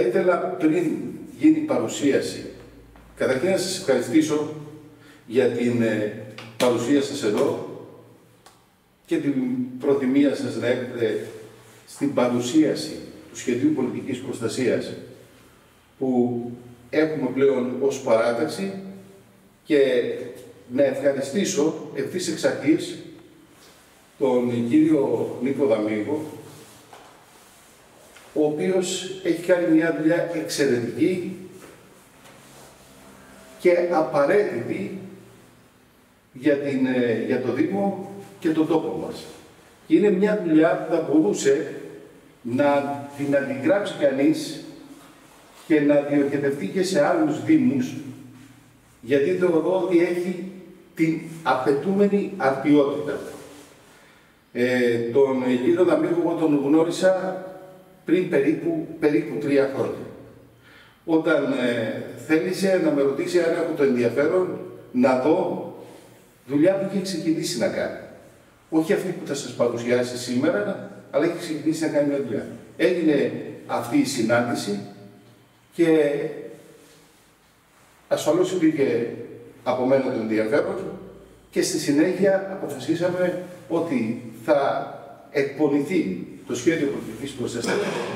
ήθελα πριν γίνει η παρουσίαση, καταρχήν να σας ευχαριστήσω για την παρουσία σας εδώ και την προθυμία σας να έρθετε στην παρουσίαση του Σχεδίου Πολιτικής Προστασίας που έχουμε πλέον ως παράταξη και να ευχαριστήσω ευθύς εξ αρχής τον κύριο Νίκο Δαμίγο, ο οποίος έχει κάνει μια δουλειά εξαιρετική και απαραίτητη για το Δήμο και τον τόπο μας. Είναι μια δουλειά που θα μπορούσε να την αντιγράψει κανείς και να διοχετευτεί και σε άλλους δήμους, γιατί θεωρώ ότι έχει την απαιτούμενη αρπιότητα. Τον κύριο Δαμίγο εγώ τον γνώρισα πριν περίπου 3 χρόνια. Όταν θέλησε να με ρωτήσει αν έχω το ενδιαφέρον να δω δουλειά που είχε ξεκινήσει να κάνει. Όχι αυτή που θα σας παρουσιάσει σήμερα, αλλά έχει ξεκινήσει να κάνει μια δουλειά. Έγινε αυτή η συνάντηση και ασφαλώς υπήρχε από μένα το ενδιαφέρον και στη συνέχεια αποφασίσαμε ότι θα εκπονηθεί το σχέδιο πολιτικής προστασίας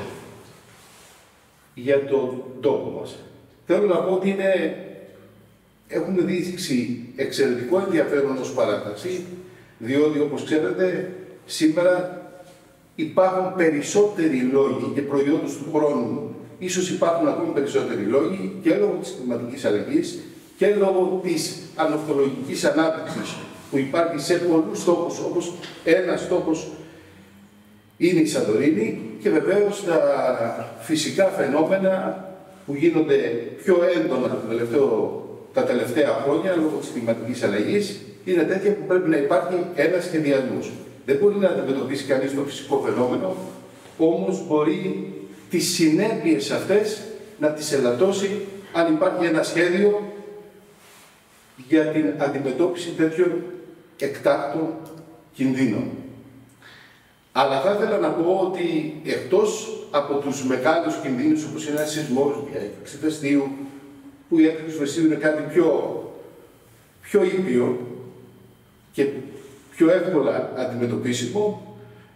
για τον τόπο μας. Θέλω να πω ότι έχουμε δείξει εξαιρετικό ενδιαφέρον ως παράταξη, διότι όπως ξέρετε σήμερα υπάρχουν περισσότεροι λόγοι και προϊόντος του χρόνου. Ίσως υπάρχουν ακόμη περισσότεροι λόγοι και λόγω της κλιματικής αλλαγής και λόγω της ανορθολογικής ανάπτυξης που υπάρχει σε πολλούς τόπους, όπως ένας τόπος είναι η Σαντορίνη, και βεβαίως τα φυσικά φαινόμενα που γίνονται πιο έντονα τα τελευταία χρόνια λόγω της κλιματικής αλλαγής είναι τέτοια που πρέπει να υπάρχει ένας σχεδιασμός. Δεν μπορεί να αντιμετωπίσει κανείς το φυσικό φαινόμενο, όμως μπορεί τις συνέπειες αυτές να τις ελαττώσει αν υπάρχει ένα σχέδιο για την αντιμετώπιση τέτοιων εκτάκτων κινδύνων. Αλλά θα ήθελα να πω ότι εκτός από τους μεγάλους κινδύνους όπως είναι ένας σεισμός, μια έκρηξη ηφαιστείου, που η έκρηξη ηφαιστείου είναι κάτι πιο ήπιο και πιο εύκολα αντιμετωπίσιμο,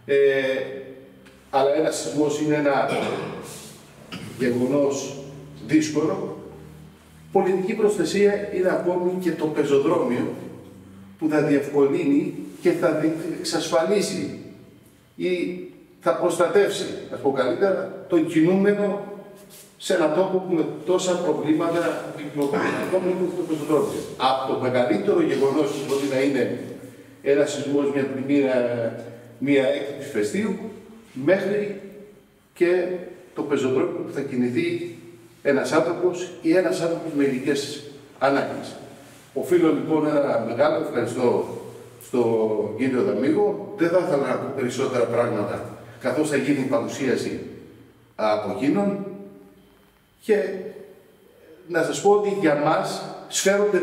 αλλά ένας σεισμός είναι ένα γεγονός δύσκολο. Πολιτική προστασία είναι ακόμη και το πεζοδρόμιο που θα διευκολύνει και θα εξασφαλίσει ή θα προστατεύσει, να πω καλύτερα, τον κινούμενο σε έναν τόπο που με τόσα προβλήματα κυκλοφορεί. Ακόμη είναι το πεζοδρόμιο. Από το μεγαλύτερο γεγονός που μπορεί να είναι ένα σεισμός, μια πλημμύρα, μια έκρηξη ηφαιστείου, μέχρι και το πεζοδρόμιο που θα κινηθεί ένας άνθρωπος ή ένας άνθρωπος με ειδικές ανάγκες. Οφείλω λοιπόν ένα μεγάλο ευχαριστώ στον κύριο Δαμίγο. Δεν θα ήθελα να πω περισσότερα πράγματα, καθώς θα γίνει η παρουσίαση από εκείνον, και να σας πω ότι για μας σφέρονται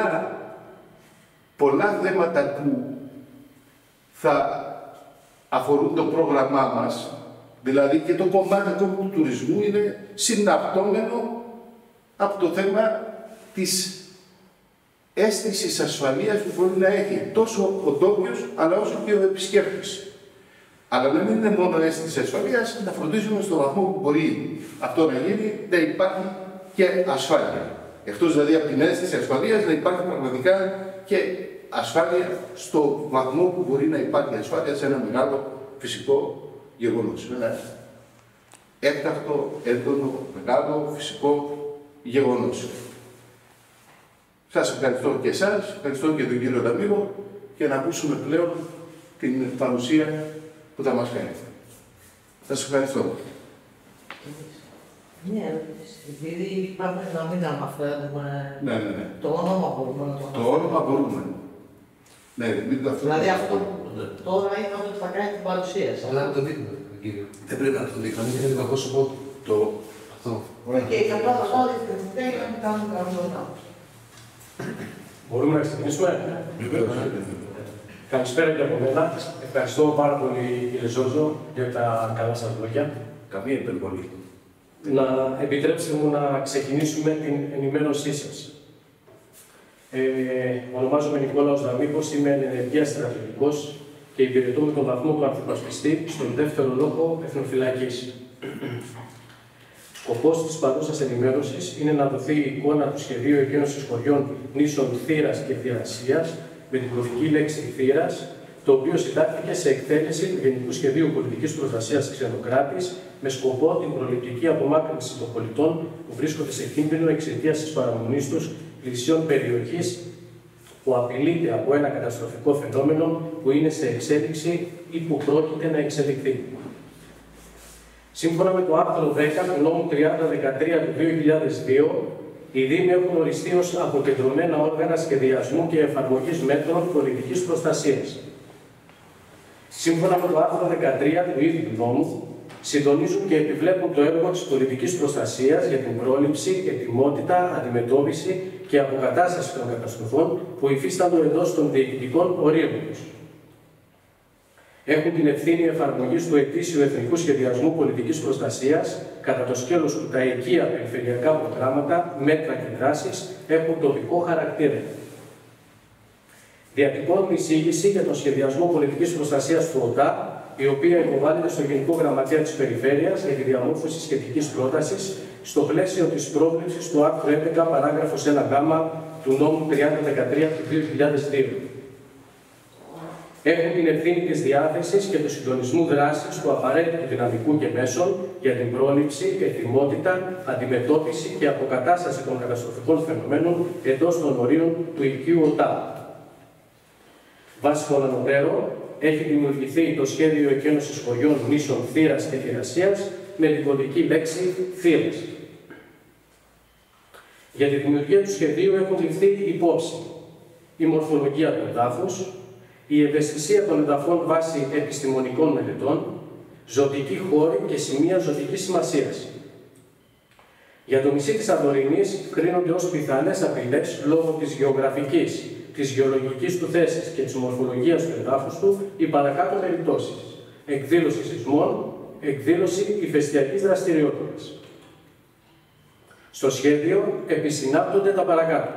πολλά θέματα που θα αφορούν το πρόγραμμά μας. Δηλαδή και το κομμάτι του τουρισμού είναι συναπτώμενο από το θέμα της αίσθησης ασφαλείας που μπορεί να έχει τόσο ο ντόπιος αλλά όσο και ο επισκέπτης. Αλλά να μην είναι μόνο αίσθηση ασφαλείας, να φροντίζουμε στον βαθμό που μπορεί αυτό να γίνει, να υπάρχει και ασφάλεια. Εκτός δηλαδή από την αίσθηση ασφαλείας, να υπάρχει πραγματικά και ασφάλεια στο βαθμό που μπορεί να υπάρχει ασφάλεια σε ένα μεγάλο φυσικό γεγονός. Ένα έκτακτο, έντονο, μεγάλο φυσικό γεγονός. Σας ευχαριστώ και εσάς, ευχαριστώ και τον κύριο Δαμίγο, και να ακούσουμε πλέον την παρουσία που θα μας κάνει. Σας ευχαριστώ. Μια ερώτηση. Επειδή είπαμε να μην αναφέρουμε το όνομα, μπορούμε να το αναφέρουμε. Το όνομα μπορούμε. Ναι, μην το αφήνουμε. Δηλαδή αυτό τώρα είναι ότι θα κάνει την παρουσίαση. Αλλά να το δείχνουμε, κύριο. Δεν πρέπει να το δείχνουμε. Να μην είναι το πρόσωπό του. Αυτό. Και για πρώτα όλα για να μην κάνουμε κανένα. Μπορούμε να ξεκινήσουμε. Καλησπέρα και από μένα. Ευχαριστώ πάρα πολύ, κύριε Ζόζο, για τα καλά σας λόγια. Καμία υπερβολή. Να επιτρέψτε μου να ξεκινήσουμε την ενημέρωσή σας. Ονομάζομαι Νικόλαος Δαμίκος, είμαι ενεργείας στρατιωτικός και υπηρετώ με τον βαθμό του ανθυπασπιστή στον δεύτερο λόγο εθνοφυλακής. Σκοπός της παρούσας ενημέρωσης είναι να δοθεί η εικόνα του σχεδίου εκένωσης χωριών νήσων Θήρας και Θηρασίας με την κωδική λέξη Θήρας, το οποίο συντάχθηκε σε εκτέλεση του Γενικού Σχεδίου Πολιτικής Προστασίας της Ξενοκράτης με σκοπό την προληπτική απομάκρυνση των πολιτών που βρίσκονται σε κίνδυνο εξαιτίας της παραμονής τους πλησίων περιοχής που απειλείται από ένα καταστροφικό φαινόμενο που είναι σε εξέλιξη ή που πρόκειται να εξελιχθεί. Σύμφωνα με το άρθρο 10 του νόμου 3013 του 2002, οι Δήμοι έχουν οριστεί ως αποκεντρωμένα όργανα σχεδιασμού και εφαρμογής μέτρων πολιτικής προστασίας. Σύμφωνα με το άρθρο 13 του ίδιου νόμου, συντονίζουν και επιβλέπουν το έργο της πολιτικής προστασίας για την πρόληψη, ετοιμότητα, αντιμετώπιση και αποκατάσταση των καταστροφών που υφίστανται εντός των διοικητικών ορίων τους. Έχουν την ευθύνη εφαρμογής του ετήσιου Εθνικού Σχεδιασμού Πολιτικής Προστασίας, κατά το σκέλος του τα οικεία περιφερειακά προγράμματα, μέτρα και δράσεις έχουν τοπικό χαρακτήρα. Διατυπώνουν εισήγηση για τον σχεδιασμό πολιτικής προστασίας του ΟΤΑ, η οποία υποβάλλεται στο Γενικό Γραμματέα της Περιφέρειας για τη διαμόρφωση σχετικής πρότασης στο πλαίσιο της πρόβλεψης του άρθρου 11 παράγραφος 1γ του νόμου 3013 του 2002. Έχουν την ευθύνη της διάθεσης και του συντονισμού δράσης του απαραίτητου δυναμικού και μέσων για την πρόληψη, ετοιμότητα, αντιμετώπιση και αποκατάσταση των καταστροφικών φαινομένων εντός των ορίων του οικείου ΟΤΑ. Βάσει των ανωτέρων, έχει δημιουργηθεί το σχέδιο εκένωσης χωριών νήσων Θήρας και Θηρασίας με την κωδική λέξη Θήρας. Για τη δημιουργία του σχεδίου έχουν ληφθεί υπόψη η μορφολογία του εδάφους, η ευαισθησία των εδαφών βάσει επιστημονικών μελετών, ζωτική χώρη και σημεία ζωτικής σημασίας. Για το νησί της Σαντορίνης κρίνονται ως πιθανές απειλές λόγω της γεωγραφικής, της γεωλογικής του θέσης και της μορφολογίας του εδάφους του οι παρακάτω περιπτώσεις: εκδήλωση σεισμών, εκδήλωση ηφαιστειακής δραστηριότητας. Στο σχέδιο επισυνάπτονται τα παρακάτω.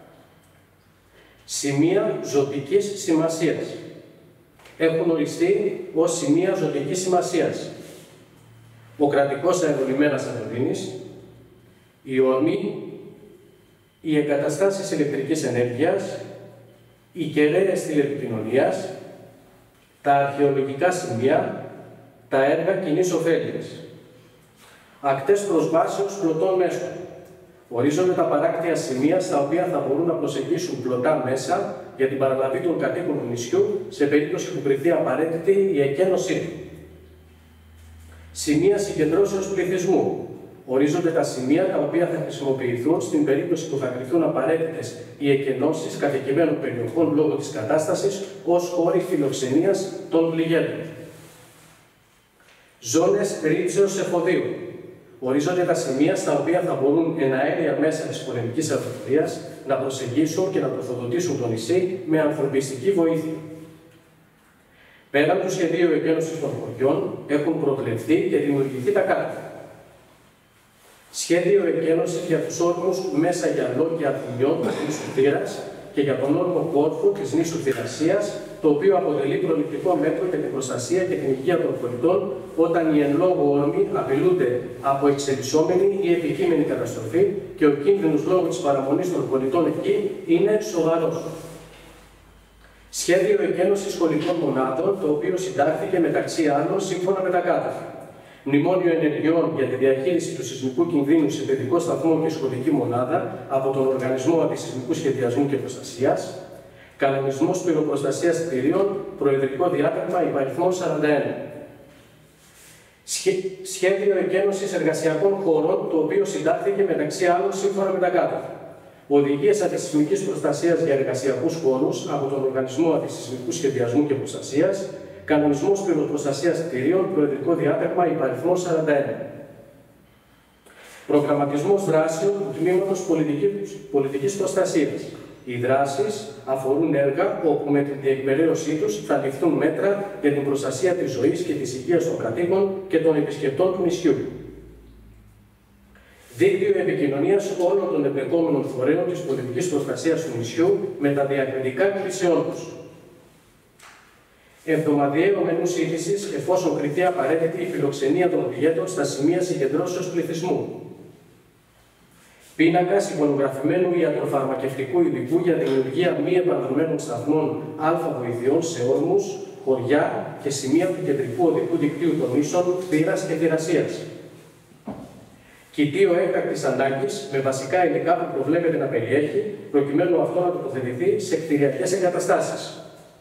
Σημεία ζωτικής σημασίας. Έχουν οριστεί ως σημεία ζωτικής σημασίας ο κρατικός αερολιμένας Σαντορίνης, οι όρμοι, οι εγκαταστάσεις ηλεκτρικής ενέργειας, οι κεραίες τηλεπικοινωνίας, τα αρχαιολογικά σημεία, τα έργα κοινής ωφέλειας. Ακτές προσβάσεως πλωτών μέσων. Ορίζονται τα παράκτια σημεία στα οποία θα μπορούν να προσεγγίσουν πλωτά μέσα για την παραλαβή των κατοίκων του νησιού σε περίπτωση που κριθεί απαραίτητη η εκένωσή του. Σημεία συγκεντρώσεως πληθυσμού. Ορίζονται τα σημεία τα οποία θα χρησιμοποιηθούν στην περίπτωση που θα κριθούν απαραίτητες οι εκενώσεις κατοικημένων περιοχών λόγω της κατάστασης ως χώροι φιλοξενίας των πληγέντων. Ζώνες ρήψεως εφοδίου. Ορίζονται τα σημεία στα οποία θα μπορούν εναέρια μέσα της πολεμικής αεροπορίας να προσεγγίσουν και να τροφοδοτήσουν το νησί με ανθρωπιστική βοήθεια. Πέραν του σχεδίου εκένωσης των χωριών έχουν προβλεφθεί και δημιουργηθεί τα κάτω. Σχέδιο εκένωσης για τους όρμους μέσα γυαλό και αρτηνιών της νήσου Θήρας και για τον όρμο κόρφου της νήσου Θηρασίας, το οποίο αποτελεί προληπτικό μέτρο για την προστασία και την υγεία των πολιτών όταν οι εν λόγω όρμοι απειλούνται από εξελισσόμενη ή επικείμενη καταστροφή και ο κίνδυνος λόγω της παραμονής των πολιτών εκεί είναι σοβαρός. Σχέδιο εκένωσης σχολικών μονάδων, το οποίο συντάχθηκε μεταξύ άλλων σύμφωνα με τα κάτω. Μνημόνιο ενεργειών για τη διαχείριση του σεισμικού κινδύνου σε παιδικό σταθμό και σχολική μονάδα από τον Οργανισμό Αντισεισμικού Σχεδιασμού και Προστασίας, κανονισμός πυροπροστασίας κτηρίων, προεδρικό διάταγμα υπαριθμών 41. Σχέδιο εκένωσης εργασιακών χώρων, το οποίο συντάχθηκε μεταξύ άλλων σύμφωνα με τα κάτω. Οδηγίες αντισεισμικής προστασίας για εργασιακούς χώρους από τον Οργανισμό Αντισεισμικού Σχεδιασμού και Προστασίας, κανονισμός πυροπροστασίας κτηρίων, προεδρικό διάταγμα υπαριθμών 41. Προγραμματισμός δράσεων του Τμήματος Πολιτικής Προστασίας. Οι δράσεις αφορούν έργα όπου με την διεκπεραίωσή τους θα ληφθούν μέτρα για την προστασία της ζωής και της υγείας των κατοίκων και των επισκεπτών του νησιού. δίκτυο επικοινωνίας όλων των εμπλεκόμενων φορέων της πολιτικής προστασίας του νησιού με τα διακριτικά κρίσεών τους. Εβδομαδιαίο μενού σύντησης, εφόσον κριθεί απαραίτητη η φιλοξενία των πιλέτων στα σημεία συγκεντρώσεως πληθυσμού. Πίνακας εικονογραφημένου ιατροφαρμακευτικού υλικού για δημιουργία μη επανδρομένων σταθμών αλφα-βοηθειών σε όρμους, χωριά και σημεία του κεντρικού οδικού δικτύου των νήσων Θήρας και Θηρασίας. Κοιτίο έκτακτης ανάγκης με βασικά υλικά που προβλέπεται να περιέχει, προκειμένου αυτό να τοποθετηθεί σε κτηριακές εγκαταστάσεις.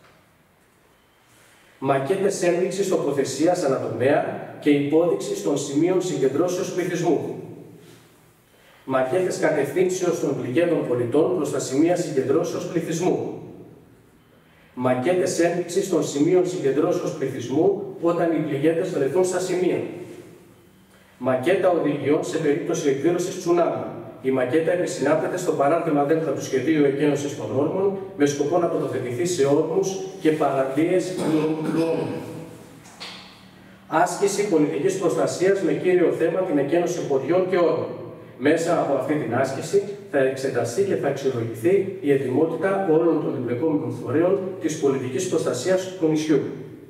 Μακέτες ένδειξης τοποθεσίας ανατομέα και υπόδειξης των σημείων συγκεντρώσεως πληθυσμού. Μακέτες κατευθύνσεως των πληγέντων πολιτών προς τα σημεία συγκεντρώσεως πληθυσμού. Μακέτες ένδειξης των σημείων συγκεντρώσεως πληθυσμού όταν οι πληγέντες βρεθούν στα σημεία. Μακέτα οδηγιών σε περίπτωση εκδήλωσης τσουνάμι. Η μακέτα επισυνάπτεται στο παράρτημα δέλτα του σχεδίου εκένωσης των όρμων με σκοπό να τοποθετηθεί σε όρμους και παραλίες λοόμων. Άσκηση πολιτικής προστασίας με κύριο θέμα την εκένωση χωριών και όρμων. Μέσα από αυτή την άσκηση θα εξεταστεί και θα αξιολογηθεί η ετοιμότητα όλων των εμπλεκόμενων φορέων της πολιτικής προστασίας του νησιού.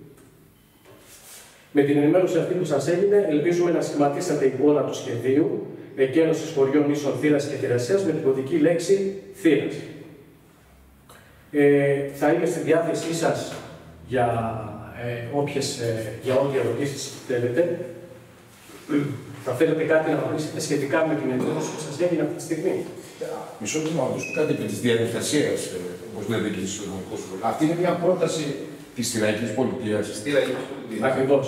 Με την ενημέρωση αυτή που σας έγινε, ελπίζουμε να σχηματίσατε εικόνα του σχεδίου εκένωσης χωριών νήσων Θήρας και Θηρασίας με την κωδική λέξη Θήρας. Θα είμαι στη διάθεσή σας για ό,τι ερωτήσεις θέλετε. Θα θέλετε κάτι να ρωτήσετε σχετικά με την ενημέρωση που σας έγινε αυτή τη στιγμή? Μισό λεπτό να ρωτήσω κάτι επί της διαδικασίας, όπως λέτε και στο νομικό σχολείο. Αυτή είναι μια πρόταση της Θηραϊκής Πολιτείας. Ακριβώς.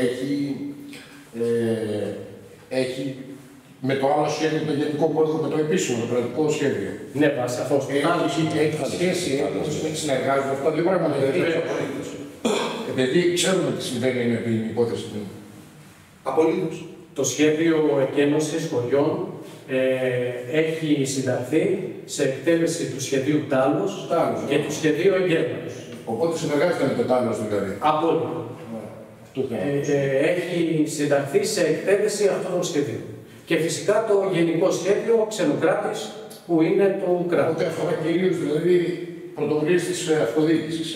Έχει με το άλλο σχέδιο, το γενικό κώδικα, με το επίσημο, το κρατικό σχέδιο. Ναι, σαφώς. Έχει σχέση, συνεργάζονται αυτά τα δύο πράγματα. Επειδή ξέρουμε τι συμβαίνει με την υπόθεση του. Απολύτως. Το σχέδιο εκένωσης χωριών έχει συνταχθεί σε εκτέλεση του σχεδίου Τάλος και του σχεδίου Εγκέλματος. Οπότε συνεργάζεται με το Τάλος δηλαδή. Απόλυτα. Έχει συνταχθεί σε εκτέλεση αυτών των σχεδίων. Και φυσικά το γενικό σχέδιο ξενοκράτης που είναι το κράτος. Οπότε αφορά κυρίως δηλαδή πρωτοβουλίες της αυτοδιοίκησης.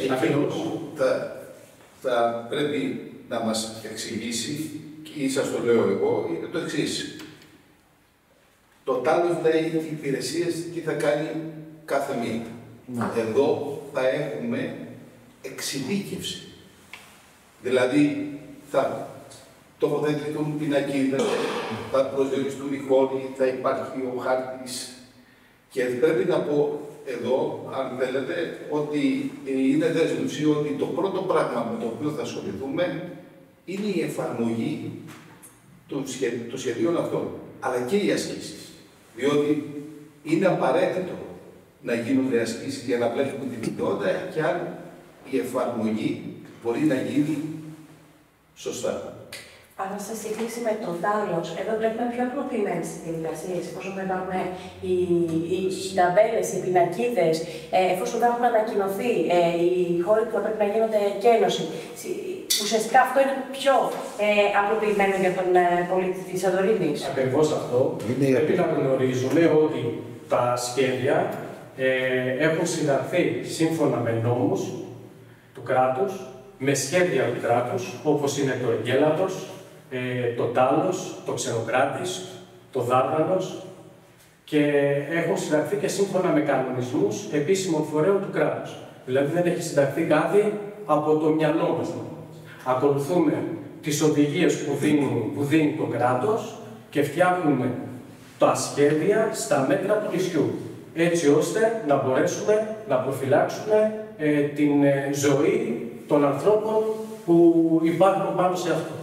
Θα πρέπει να μας εξηγήσει, και σας το λέω εγώ, είναι το εξής. Το Τάλος λέει τι υπηρεσίες, τι θα κάνει κάθε μήνα. Εδώ θα έχουμε εξειδίκευση. Δηλαδή, θα τοποθετηθούν πινακίδες, θα προσδιοριστούν οι χώροι, θα υπάρχει ο χάρτης. Και πρέπει να πω εδώ, αν θέλετε, ότι είναι δέσμευση ότι το πρώτο πράγμα με το οποίο θα ασχοληθούμε είναι η εφαρμογή των σχεδίων αυτών, αλλά και οι ασκήσεις. Διότι είναι απαραίτητο να γίνονται ασκήσεις για να βλέπουμε την ποιότητα και αν η εφαρμογή μπορεί να γίνει σωστά. Άρα, σε σύγκριση με τον Τάλος, εδώ βλέπουμε πιο απλοποιημένες διαδικασίες, εφόσον δεν υπάρχουν οι ταμπέλες, οι πινακίδες, εφόσον δεν έχουν ανακοινωθεί οι χώροι που θα πρέπει να γίνονται εκένωση. Ουσιαστικά αυτό είναι πιο απλοποιημένο για τον πολίτη της Σαντορίνης. Ακριβώς αυτό. Πρέπει να γνωρίζουμε ότι τα σχέδια έχουν συνταχθεί σύμφωνα με νόμους του κράτους, με σχέδια του κράτους, όπως είναι το Εγκέλατος, το Τάλος, το Ξενοκράτης, το Δάπρανος και έχουν συνταχθεί και σύμφωνα με κανονισμούς επίσημων φορέων του κράτους. Δηλαδή δεν έχει συνταχθεί κάτι από το μυαλό μας. Ακολουθούμε τις οδηγίες που δίνει το κράτος και φτιάχνουμε τα σχέδια στα μέτρα του νησιού, έτσι ώστε να μπορέσουμε να προφυλάξουμε την ζωή των ανθρώπων που υπάρχουν πάνω σε αυτό.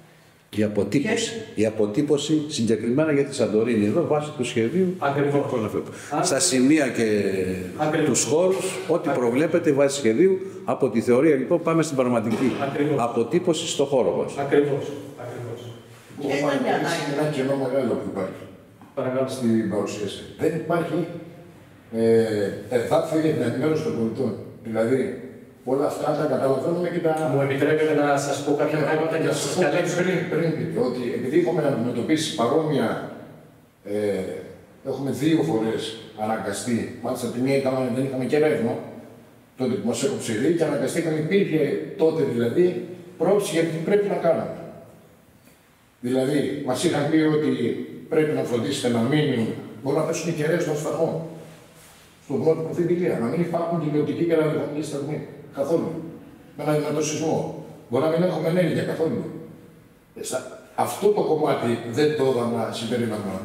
Η αποτύπωση συγκεκριμένα για τη Σαντορίνη, εδώ βάσει του σχεδίου. Ακριβώς. Στα σημεία και τους χώρους, ό,τι προβλέπεται βάσει σχεδίου, από τη θεωρία λοιπόν πάμε στην πραγματική αποτύπωση στο χώρο μας. Ακριβώς. Ένα κενό μεγάλο που υπάρχει στην παρουσίαση. Δεν υπάρχει εδάφιο για την ενημέρωση των πολιτών. Δηλαδή, όλα αυτά τα καταλαβαίνουμε και τα. Μου επιτρέπετε να σας πω κάποια πράγματα και να σας καλέσω. Πριν πείτε ότι επειδή έχουμε να αντιμετωπίσει παρόμοια Έχουμε 2 φορές αναγκαστεί, μάλιστα τη μία δεν είχαμε και ρεύμα, τότε που μας έκοψε η ΔΕΗ και αναγκαστήκαμε, υπήρχε τότε δηλαδή πρόψη για τι πρέπει να κάνουμε. Δηλαδή, μας είχαν πει ότι πρέπει να φροντίσετε να μείνουν, μπορεί να πέσουν οι κεραίες των σταθμών, στον πρώτο προφητηλία, να μην υπάρχουν τηλεοπτικοί και ραδιοφωνικοί σταθμοί, καθόλου, με ένα δυνατό σεισμό. Μπορεί να μην έχουμε ενέργεια καθόλου. Αυτό το κομμάτι δεν το είδαμε συμπεριλαμβάνω.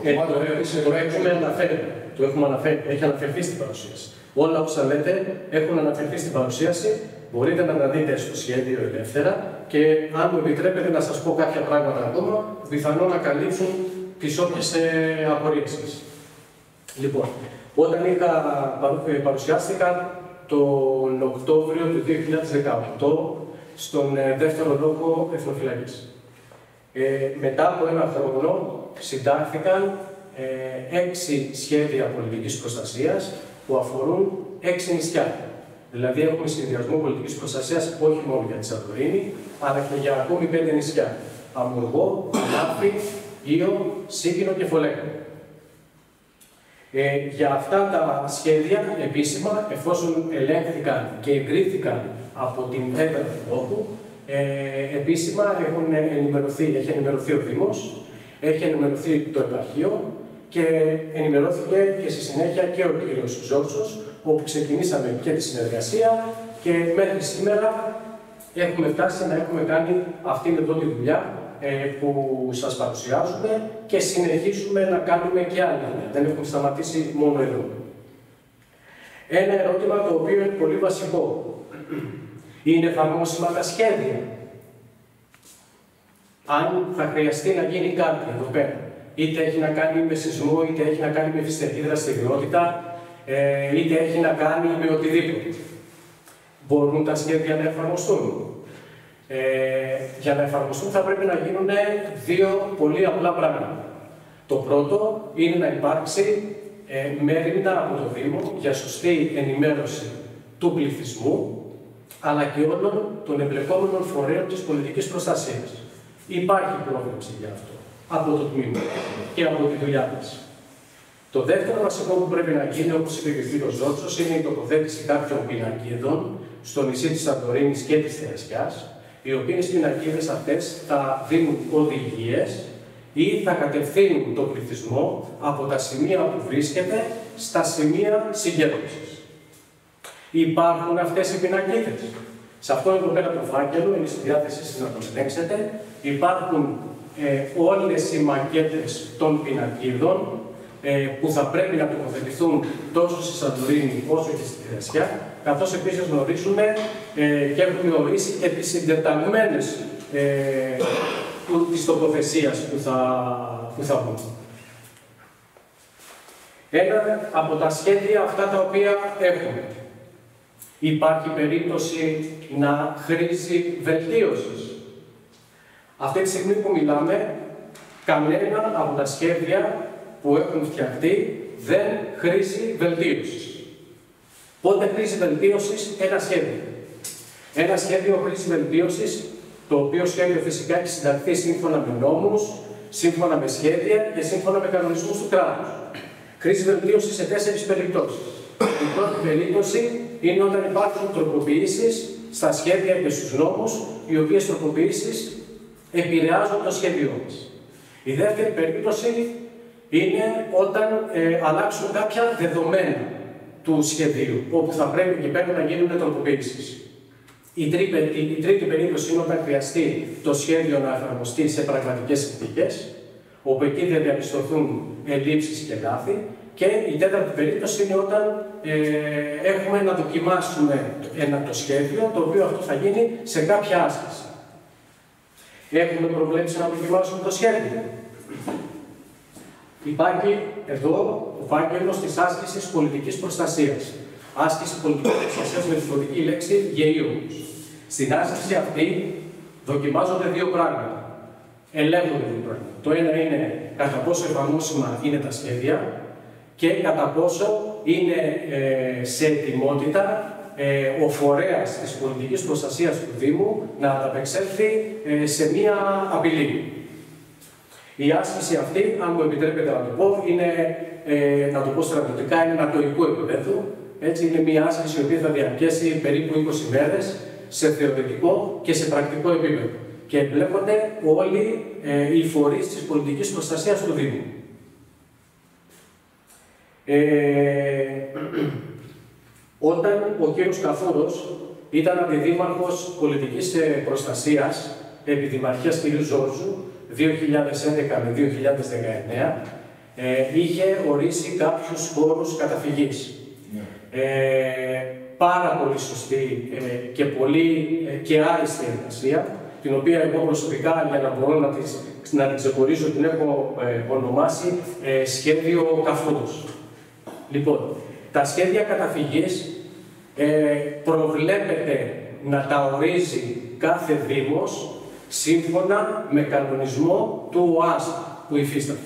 Το έχουμε αναφέρει, έχει αναφερθεί στην παρουσίαση. Όλα όσα λέτε έχουν αναφερθεί στην παρουσίαση. Μπορείτε να τα δείτε στο σχέδιο ελεύθερα και αν μου επιτρέπετε να σας πω κάποια πράγματα ακόμα που πιθανόν να καλύψουν τις όποιες απορίες σας. Λοιπόν, όταν παρουσιάστηκα τον Οκτώβριο του 2018 στον δεύτερο λόγο εθνοφυλακής. Μετά από ένα χρόνο συντάχθηκαν 6 σχέδια πολιτικής προστασίας που αφορούν 6 νησιά. Δηλαδή έχουμε συνδυασμό πολιτικής προστασίας όχι μόνο για τη Σαντορίνη, αλλά και για ακόμη 5 νησιά. Αμουργό, Ανάφη, Ήο, Σίκινο και Φολέγκα. Για αυτά τα σχέδια επίσημα, εφόσον ελέγχθηκαν και εγκρίθηκαν από την έδρα του τόπου, επίσημα έχει ενημερωθεί ο Δήμος, έχει ενημερωθεί το Επαρχείο και ενημερώθηκε και στη συνέχεια και ο κ. Ζόρτσος, όπου ξεκινήσαμε και τη συνεργασία και μέχρι σήμερα έχουμε φτάσει να έχουμε κάνει αυτήν εδώ τη δουλειά που σας παρουσιάζουμε και συνεχίσουμε να κάνουμε και άλλη δουλειά. Δεν έχουμε σταματήσει μόνο εδώ. Ένα ερώτημα το οποίο είναι πολύ βασικό. Είναι εφαρμόσιμα τα σχέδια? Αν θα χρειαστεί να γίνει κάτι εδώ πέρα, είτε έχει να κάνει με σεισμό, είτε έχει να κάνει με φυσική δραστηριότητα, είτε έχει να κάνει με οτιδήποτε. Μπορούν τα σχέδια να εφαρμοστούν? Για να εφαρμοστούν θα πρέπει να γίνουν 2 πολύ απλά πράγματα. Το πρώτο είναι να υπάρξει μέρημνα από το Δήμο για σωστή ενημέρωση του πληθυσμού, αλλά και όλων των εμπλεκόμενων φορέων της πολιτικής προστασίας. Υπάρχει πρόβλεψη για αυτό από το τμήμα και από τη δουλειά μας. Το δεύτερο βασικό που πρέπει να γίνει, όπως είπε και ο κ. Ζόρτσος, είναι η τοποθέτηση κάποιων πινακίδων στο νησί της Σαντορίνης και της Θερεσιάς, οι οποίες πινακίδες αυτές θα δίνουν οδηγίες ή θα κατευθύνουν τον πληθυσμό από τα σημεία που βρίσκεται στα σημεία συγκέντρωσης. Υπάρχουν αυτές οι πινακίδες. Σε αυτό εδώ πέρα το φάκελο, είναι στη διάθεσή σας να το ελέγξετε. Υπάρχουν όλες οι μακέτες των πινακίδων που θα πρέπει να τοποθετηθούν τόσο στη Σαντορίνη όσο και στη Θερεσιά, καθώς επίσης γνωρίζουμε και έχουμε ορίσει και τις συντεταγμένες της τοποθεσίας που θα βγουν. Ένα από τα σχέδια αυτά τα οποία έχουμε. Υπάρχει περίπτωση να χρήζει βελτίωσης. Αυτή τη στιγμή που μιλάμε, κανένα από τα σχέδια που έχουν φτιαχτεί δεν χρήζει βελτίωσης. Πότε χρήζει βελτίωσης ένα σχέδιο? Ένα σχέδιο χρήζει βελτίωσης, το οποίο σχέδιο φυσικά έχει συνταχθεί σύμφωνα με νόμους, σύμφωνα με σχέδια και σύμφωνα με κανονισμούς του κράτους. Χρήζει βελτίωση σε 4 περιπτώσεις. Η πρώτη περίπτωση είναι όταν υπάρχουν τροποποιήσεις στα σχέδια και στους νόμους, οι οποίες τροποποιήσεις επηρεάζουν το σχέδιό μας. Η δεύτερη περίπτωση είναι όταν αλλάξουν κάποια δεδομένα του σχεδίου, όπου θα πρέπει και πέρα να γίνουν τροποποιήσεις. Η τρίτη περίπτωση είναι όταν χρειαστεί το σχέδιο να εφαρμοστεί σε πραγματικές συνθήκες, όπου εκεί θα διαπιστωθούν ελλείψεις και λάθη. Και η τέταρτη περίπτωση είναι όταν έχουμε να δοκιμάσουμε το σχέδιο, το οποίο αυτό θα γίνει σε κάποια άσκηση. Έχουμε προβλέψει να δοκιμάσουμε το σχέδιο. Υπάρχει εδώ ο φάκελος της άσκησης πολιτικής προστασίας. Άσκηση πολιτικής προστασίας με τη κωδική λέξη γεΐομος. Στην άσκηση αυτή δοκιμάζονται 2 πράγματα. Ελέγχονται 2 πράγματα. Το ένα είναι κατά πόσο εφαρμόσιμα είναι τα σχέδια και κατά πόσο είναι σε ετοιμότητα ο φορέας της πολιτικής προστασίας του Δήμου να ανταπεξέλθει σε μία απειλή. Η άσκηση αυτή, αν μου επιτρέπετε να το πω, είναι, να το πω στρατιωτικά, είναι ανατοϊκού επίπεδου. Έτσι, είναι μια άσκηση η οποία θα διαρκέσει περίπου 20 μέρες σε θεωρητικό και σε πρακτικό επίπεδο. Και εμπλέκονται όλοι οι φορείς της πολιτικής προστασίας του Δήμου. Όταν ο κύριος Καφούρος ήταν αντιδήμαρχος πολιτικής προστασίας επί Δημαρχίας κ. Ζόρζου 2011 με 2019, είχε ορίσει κάποιους χώρους καταφυγής. Πάρα πολύ σωστή και πολύ και άριστη εργασία, την οποία εγώ προσωπικά, για να μπορώ να την ξεχωρίσω, την έχω ονομάσει σχέδιο Καφούρος. Λοιπόν, τα σχέδια καταφυγής προβλέπεται να τα ορίζει κάθε Δήμος σύμφωνα με κανονισμό του ΟΑΣΠ που υφίσταται.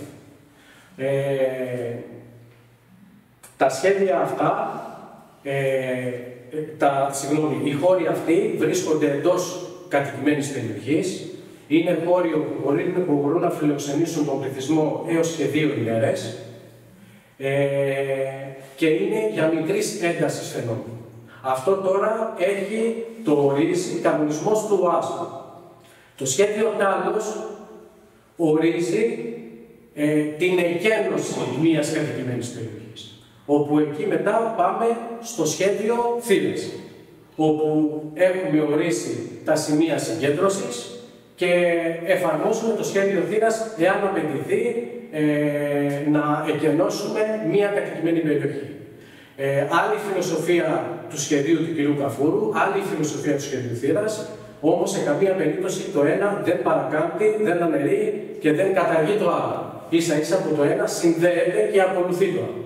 Τα σχέδια αυτά, οι χώροι αυτοί βρίσκονται εντός κατοικημένης περιοχής. Είναι χώροι που μπορούν να φιλοξενήσουν τον πληθυσμό έως και 2 ημέρες και είναι για μικρής έντασης φαινόμενο. Αυτό τώρα το ορίζει κανονισμός του ΟΑΣΠ. Το σχέδιο Τάλος ορίζει την εκένωση μιας κατοικημένης περιοχής, όπου εκεί μετά πάμε στο σχέδιο Θύρας, όπου έχουμε ορίσει τα σημεία συγκέντρωσης και εφαρμόσουμε το σχέδιο Θύρας εάν απαιτηθεί να εκενώσουμε μια κατοικημένη περιοχή. Άλλη φιλοσοφία του σχεδίου του κ. Καφούρου, άλλη φιλοσοφία του σχεδίου Θύρας, όμως σε καμία περίπτωση το ένα δεν παρακάμπτει, δεν αναιρεί και δεν καταργεί το άλλο. Ίσα ίσα που το ένα συνδέεται και ακολουθεί το άλλο.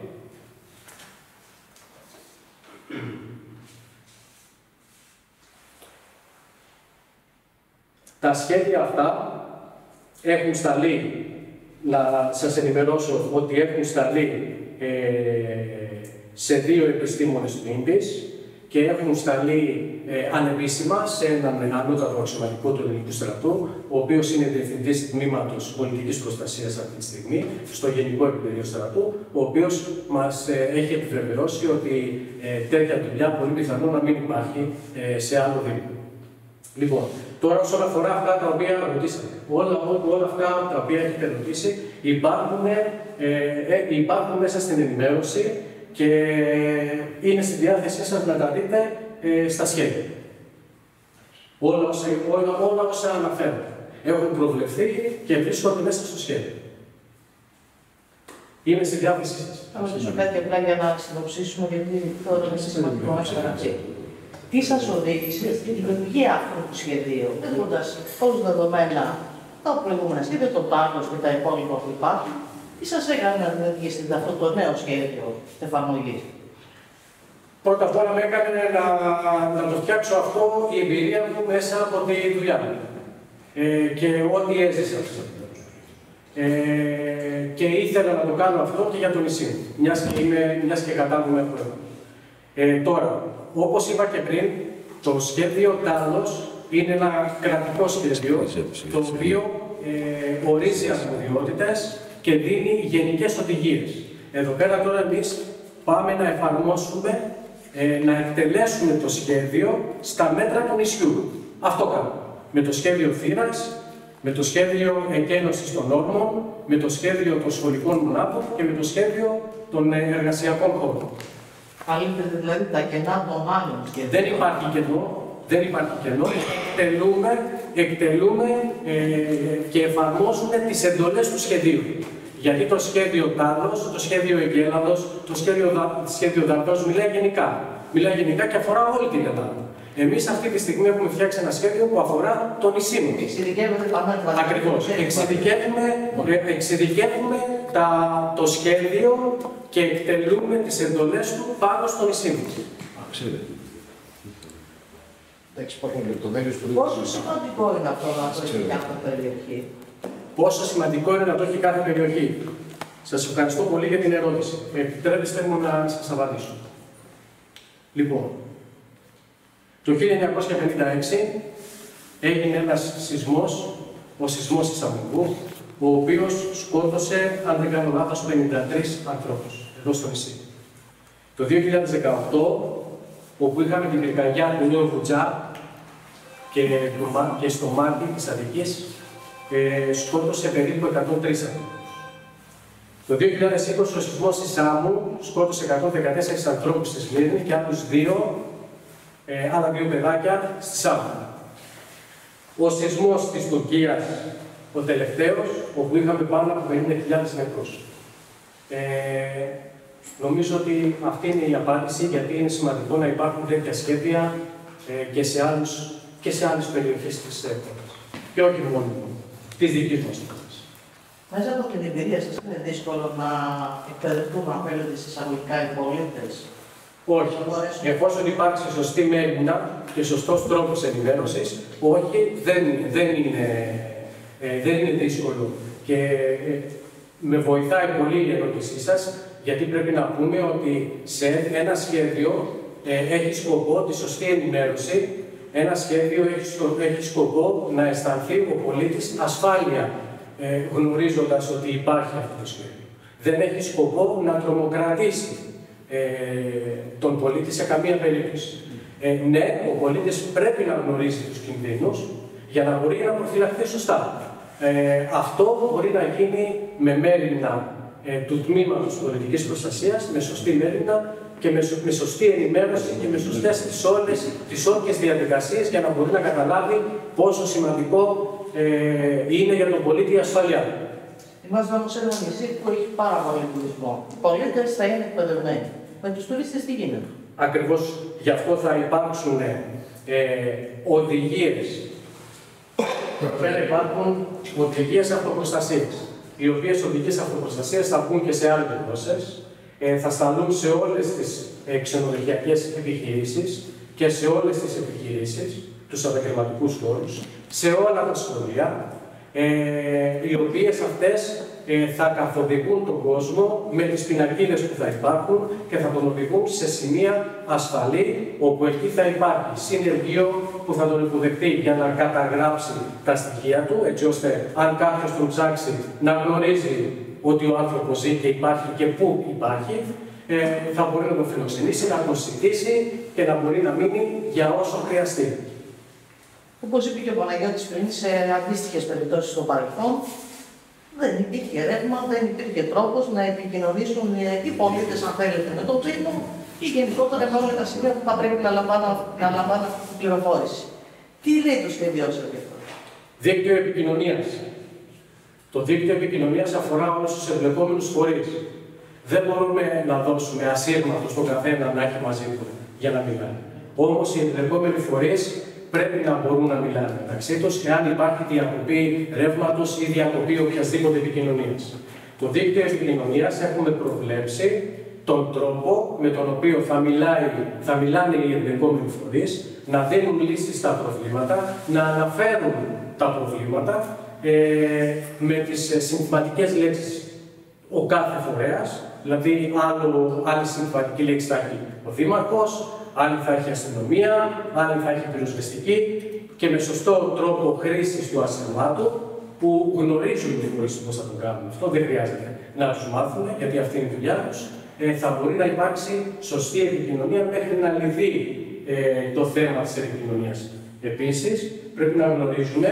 Τα σχέδια αυτά έχουν σταλεί, να σας ενημερώσω ότι έχουν σταλεί σε 2 επιστήμονες του ΙΜΠΙΣ και έχουν σταλεί ανεπίσημα σε έναν ανώτατο αξιωματικό του Ελληνικού Στρατού, ο οποίος είναι διευθυντής τμήματος πολιτικής προστασίας αυτή τη στιγμή, στο Γενικό Επιτελείο Στρατού, ο οποίος μας έχει επιβεβαιώσει ότι τέτοια δουλειά πολύ πιθανό να μην υπάρχει σε άλλο Δήμο. Λοιπόν, τώρα όσον αφορά αυτά τα οποία ρωτήσατε, όλα αυτά τα οποία έχετε ρωτήσει υπάρχουν μέσα στην ενημέρωση και είναι στη διάθεσή σας να τα δείτε στα σχέδια. Όλα όσα αναφέρονται έχουν προβλεφθεί και βρίσκονται μέσα στο σχέδιο. Είναι στη διάθεσή σας. Θα ρωτήσω κάτι απλά για να συνοψίσουμε, γιατί τώρα είναι σημαντικό να ξαναψεί. Τι σας οδήγησε στην δημιουργία αυτού του σχεδίου, έχοντας ως δεδομένα τα προηγούμενα σχέδια, το Τάλος και τα υπόλοιπα που υπάρχουν, τι σας έκανε να δημιουργήσετε αυτό το νέο σχέδιο εφαρμογής? Πρώτα απ' όλα με έκανε να το φτιάξω αυτό η εμπειρία μου μέσα από τη δουλειά μου και ό,τι έζησα. Και ήθελα να το κάνω αυτό και για το νησί μου, μιας και κατάγομαι από εδώ. Τώρα, όπως είπα και πριν, το σχέδιο Τάλος είναι ένα κρατικό σχέδιο, το οποίο ορίζει αρμοδιότητες και δίνει γενικές οδηγίες. Εδώ πέρα τώρα εμείς πάμε να εφαρμόσουμε, να εκτελέσουμε το σχέδιο στα μέτρα του νησιού. Αυτό κάνουμε. Με το σχέδιο Θύρας, με το σχέδιο εκένωσης των όρμων, με το σχέδιο των σχολικών μονάδων και με το σχέδιο των εργασιακών χώρων. Καλύπτεται δηλαδή τα κενά των άλλων σχεδίων. Δεν υπάρχει κενό. Εκτελούμε και εφαρμόζουμε τις εντολές του σχεδίου. Γιατί το σχέδιο Τάλος, το σχέδιο Εγκέλαδος, το σχέδιο Δαρτός μιλάει γενικά και αφορά όλη την Ελλάδα. Εμείς αυτή τη στιγμή έχουμε φτιάξει ένα σχέδιο που αφορά το νησί μου. Εξειδικεύουμε τα μέτρα. Ακριβώς. Εξειδικεύουμε το σχέδιο και εκτελούμε τις εντολές του πάνω στο νησί μου. Εντάξει, υπάρχουν λεπτομέρειες που Πόσο σημαντικό είναι αυτό να το έχει κάθε περιοχή? Πόσο σημαντικό είναι να το έχει κάθε περιοχή? Σας ευχαριστώ πολύ για την ερώτηση. Επιτρέπεστε μου να σας απαντήσω. Λοιπόν, το 1956 έγινε ένας σεισμός, ο σεισμός της Αμμουκού, ο οποίος σκότωσε, αν δεν κάνω λάθος, 53 ανθρώπους εδώ στο νησί. Το 2018, όπου είχαμε την πυρκαγιά του Νέου Βουτζά και στο Μάντι της Αττικής, σκότωσε περίπου 103 ανθρώπους. Το 2020 ο σεισμός της Σάμου σκότωσε 114 ανθρώπους στη Σμύρνη και άλλα δύο παιδάκια στη Σάμου. Ο σεισμός της Τουρκίας, ο τελευταίος, όπου είχαμε πάνω από 50.000 νεκρούς. Νομίζω ότι αυτή είναι η απάντηση, γιατί είναι σημαντικό να υπάρχουν τέτοια σχέδια και σε άλλες περιοχές της χώρας. Και όχι μόνο της δικής μας χώρας. Μέσα από την εμπειρία σας είναι δύσκολο να εκπαιδευτούν απέναντι εισαγωγικά οι πολίτες? Όχι. Εφόσον υπάρξει σωστή μέρημνα και σωστός τρόπος ενημέρωσης, όχι, δεν είναι δύσκολο. Και με βοηθάει πολύ η ερώτησή σας, γιατί πρέπει να πούμε ότι σε ένα σχέδιο έχει σκοπό τη σωστή ενημέρωση. Ένα σχέδιο έχει σκοπό να αισθανθεί ο πολίτης ασφάλεια, γνωρίζοντας ότι υπάρχει αυτό το σχέδιο. Δεν έχει σκοπό να τρομοκρατήσει τον πολίτη σε καμία περίπτωση. Ναι, ο πολίτης πρέπει να γνωρίζει τους κινδύνους για να μπορεί να προφυλαχθεί σωστά. Αυτό μπορεί να γίνει με μέρημνα του Τμήματος Πολιτικής Προστασίας, με σωστή μέρημνα και με σωστή ενημέρωση και με σωστές τις όποιες διαδικασίες για να μπορεί να καταλάβει πόσο σημαντικό είναι για τον πολίτη η ασφαλεία. Είμαστε όμως ένα νησί που έχει πάρα πολύ τουρισμό. Οι πολίτες θα είναι εκπαιδευμένοι. Με τους τουρίστες τι γίνεται? Ακριβώς γι' αυτό θα υπάρξουν οδηγίες. Υπάρχουν οδηγίες αυτοπροστασίας, οι οποίες οδηγίες αυτοπροστασίας θα βγουν και σε άλλες γλώσσες, θα σταλούν σε όλες τις ξενοδοχειακές επιχειρήσεις και σε όλες τις επιχειρήσεις, τους επαγγελματικούς χώρους, σε όλα τα σχολεία, οι οποίες αυτές θα καθοδηγούν τον κόσμο με τις πινακίδες που θα υπάρχουν και θα τον οδηγούν σε σημεία ασφαλή, όπου εκεί θα υπάρχει συνεργείο που θα τον υποδεχτεί για να καταγράψει τα στοιχεία του, έτσι ώστε αν κάποιος τον ψάξει να γνωρίζει ότι ο άνθρωπος ζει και υπάρχει και πού υπάρχει, θα μπορεί να τον φιλοξενήσει, να τον συντήσει και να μπορεί να μείνει για όσο χρειαστεί. Όπως είπε και ο Παναγιώτης πριν, σε αντίστοιχες περιπτώσεις στο παρελθόν, δεν υπήρχε ρεύμα, δεν υπήρχε τρόπος να επικοινωνήσουν οι πολίτες, αν θέλετε, με τον Δήμο ή γενικότερα με όλα τα σημεία που θα πρέπει να λαμβάνουν αυτή την πληροφόρηση. Τι λέει το σχέδιό σας γι' αυτό? Δίκτυο επικοινωνίας. Το δίκτυο επικοινωνίας αφορά όλους τους εμπλεκόμενους φορείς. Δεν μπορούμε να δώσουμε ασύρματο στον καθένα να έχει μαζί του για να μιλάει. Όμως οι εμπλεκόμενοι φορείς πρέπει να μπορούν να μιλάνε μεταξύ τους εάν υπάρχει διακοπή ρεύματος ή διακοπή οποιασδήποτε επικοινωνίας. Το δίκτυο επικοινωνίας έχουμε προβλέψει τον τρόπο με τον οποίο θα μιλάνε οι εμπλεκόμενοι φορείς, να δίνουν λύσεις στα προβλήματα, να αναφέρουν τα προβλήματα με τις συνθηματικές λέξεις. Ο κάθε φορέας, δηλαδή άλλη συνθηματική λέξη θα έχει ο Δήμαρχος, άλλη θα έχει αστυνομία, άλλη θα έχει πυροσβεστική και με σωστό τρόπο χρήσης του ασύρματου που γνωρίζουν οι φορείς πώς θα το κάνουν. Αυτό δεν χρειάζεται να τους μάθουν, γιατί αυτή είναι η δουλειά τους. Θα μπορεί να υπάρξει σωστή επικοινωνία μέχρι να λυθεί το θέμα της επικοινωνίας. Επίσης, πρέπει να γνωρίζουμε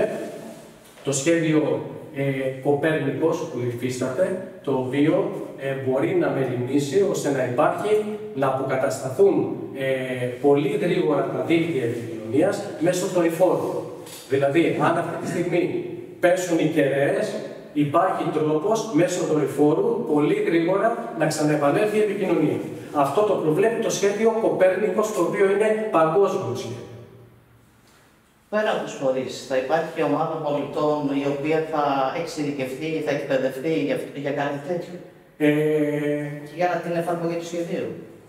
το σχέδιο Κοπέρνικος που υφίσταται, το οποίο μπορεί να μεριμνήσει ώστε να υπάρχει, να αποκατασταθούν πολύ γρήγορα τα δίκτυα επικοινωνίας μέσω δορυφόρου. Δηλαδή, αν αυτή τη στιγμή πέσουν οι κεραίες, υπάρχει τρόπος μέσω δορυφόρου πολύ γρήγορα να ξαναεπανέλθει η επικοινωνία. Αυτό το προβλέπει το σχέδιο Κοπέρνικος, το οποίο είναι παγκόσμιο σχέδιο. Πέρα από τους φορείς, θα υπάρχει και ομάδα πολιτών η οποία θα εξειδικευτεί και θα εκπαιδευτεί για κάτι τέτοιο και για την εφαρμογή του σχεδίου?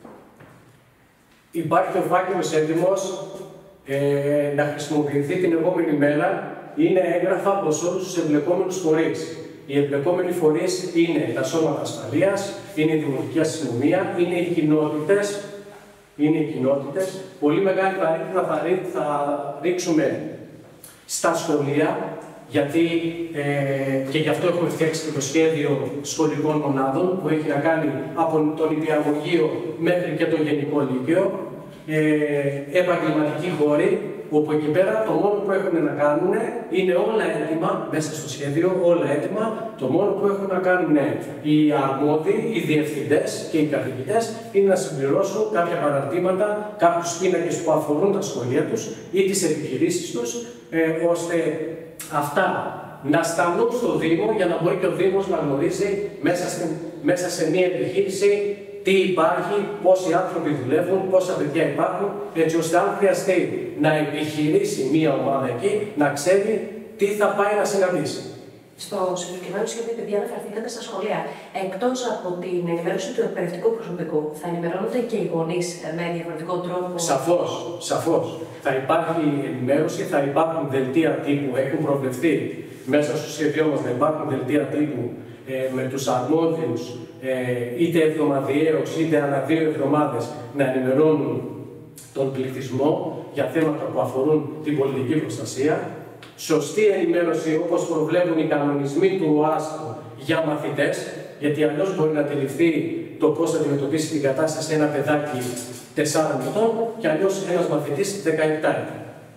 Υπάρχει ο φάκελος έτοιμος να χρησιμοποιηθεί την επόμενη μέρα. Είναι έγγραφα προς όλους τους εμπλεκόμενους φορείς. Οι εμπλεκόμενοι φορείς είναι τα σώματα ασφαλείας, είναι η δημοτική αστυνομία, είναι οι κοινότητες. Πολύ μεγάλη βαρύτητα θα ρίξουμε στα σχολεία γιατί και γι' αυτό έχουμε φτιάξει και το σχέδιο σχολικών μονάδων που έχει να κάνει από τον νηπιαγωγείο μέχρι και το γενικό λύκειο, επαγγελματικοί χώροι, όπου εκεί πέρα το μόνο που έχουν να κάνουν είναι όλα έτοιμα, μέσα στο σχέδιο, όλα έτοιμα. Το μόνο που έχουν να κάνουν οι αρμόδιοι, οι διευθυντές και οι καθηγητές είναι να συμπληρώσουν κάποια παραρτήματα, κάποιους πίνακες που αφορούν τα σχολεία τους ή τις επιχειρήσεις τους, ώστε αυτά να σταλούν στο Δήμο για να μπορεί και ο Δήμος να γνωρίζει μέσα σε μία επιχείρηση τι υπάρχει, πόσοι άνθρωποι δουλεύουν, πόσα παιδιά υπάρχουν, έτσι ώστε αν χρειαστεί να επιχειρήσει μία ομάδα εκεί, να ξέρει τι θα πάει να συναντήσει. Στο συγκεκριμένο σχέδιο, επειδή αναφερθήκατε στα σχολεία, εκτός από την ενημέρωση του εκπαιδευτικού προσωπικού, θα ενημερώνονται και οι γονείς με διαφορετικό τρόπο? Σαφώς, σαφώς. Θα υπάρχει ενημέρωση, θα υπάρχουν δελτία τύπου, έχουν προβλεφθεί μέσα στο σχέδιό μας να υπάρχουν δελτία τύπου με τους αρμόδιους, είτε εβδομαδιαίως είτε ανά 2 εβδομάδες, να ενημερώνουν τον πληθυσμό για θέματα που αφορούν την πολιτική προστασία. Σωστή ενημέρωση όπως προβλέπουν οι κανονισμοί του ΟΑΣΚΟ για μαθητές, γιατί αλλιώς μπορεί να αντιληφθεί το πώς θα αντιμετωπίσει την κατάσταση ένα παιδάκι 4 ετών και αλλιώς ένας μαθητής 17 ετών.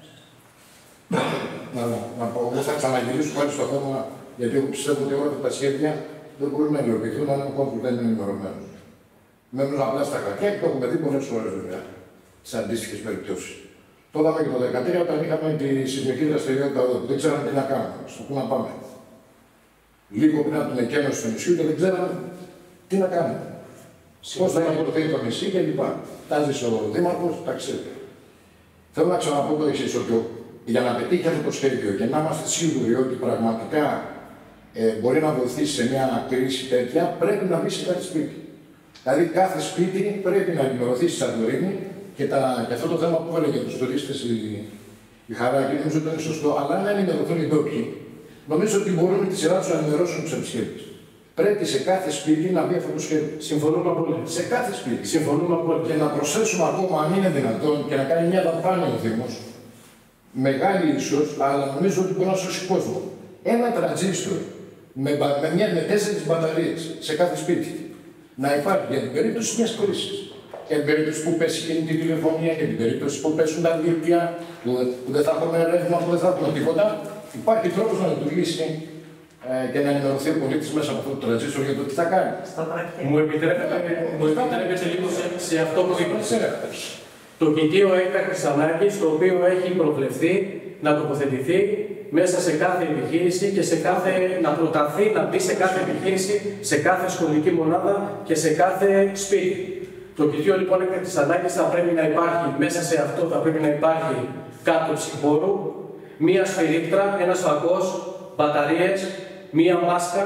Να πω, εγώ θα ξαναγυρίσω πάλι στο θέμα, γιατί εγώ πιστεύω ότι όλα αυτά τα σχέδια δεν μπορούν να υλοποιηθούν αν ακόμα που δεν είναι ενημερωμένοι. Μένουν απλά στα χαρτιά και το έχουμε δει πολλές φορές βέβαια σε αντίστοιχες περιπτώσεις. Το είδαμε και το 2013 όταν είχαμε τη σεισμική δραστηριότητα εδώ, που δεν ξέραμε τι να κάνουμε, στο πού να πάμε. Λίγο πριν από την εκένωση του νησιού και δεν ξέραμε τι να κάνουμε. Πώς θα ακολουθεί το νησί κλπ. Τα ζήσει ο Δήμαρχος, τα ξέρει. Θέλω να ξαναπώ το εξής, ότι για να πετύχει αυτό το σχέδιο και να είμαστε σίγουροι ότι πραγματικά μπορεί να βοηθήσει σε μια κρίση τέτοια, πρέπει να μπει σε κάθε σπίτι. Δηλαδή, κάθε σπίτι πρέπει να ενημερωθεί στη Σαντορίνη και αυτό το θέμα που έλεγε για τους τουρίστες η Χαράκη, νομίζω ότι είναι σωστό, αλλά να ενημερωθούν οι ντόπιοι. Νομίζω ότι μπορούν με τη σειρά τους να ενημερώσουν τους επισκέπτες. Πρέπει σε κάθε σπίτι να μπει αυτό το σχέδιο. Συμφωνούμε πολύ. Σε κάθε σπίτι. Συμφωνούμε πολύ. Και να προσθέσουμε ακόμα, αν είναι δυνατόν, και να κάνει μια δαπάνη ο Δήμος, μεγάλη ίσως, αλλά νομίζω ότι μπορεί να σώσει κόσμο. Ένα τραντζίστορ με 4 μπαταρίες σε κάθε σπίτι να υπάρχει για την περίπτωση μιας κρίσης. Για την περίπτωση που πέσει κινητή τηλεφωνία, για την περίπτωση που πέσουν τα δίκτυα, που δεν θα έχουμε ρεύμα, που δεν θα έχουμε τίποτα. Υπάρχει τρόπος να λειτουργήσει και να ενημερωθεί ο πολίτης μέσα από αυτό το τραντζίστορ για το τι θα κάνει. Μου επιτρέπετε λίγο σε αυτό που είπατε. Το κοιτίο έκτακτης ανάγκης, το οποίο έχει προβλεφθεί να τοποθετηθεί μέσα σε κάθε επιχείρηση και να προταθεί να μπει σε κάθε επιχείρηση, σε κάθε σχολική μονάδα και σε κάθε σπίτι. Το κοιτίο λοιπόν έκτακτης ανάγκης θα πρέπει να υπάρχει, μέσα σε αυτό θα πρέπει να υπάρχει κάτωψη χώρου, μία σφυρίκτρα, ένας φακός, μπαταρίες, μία μάσκα,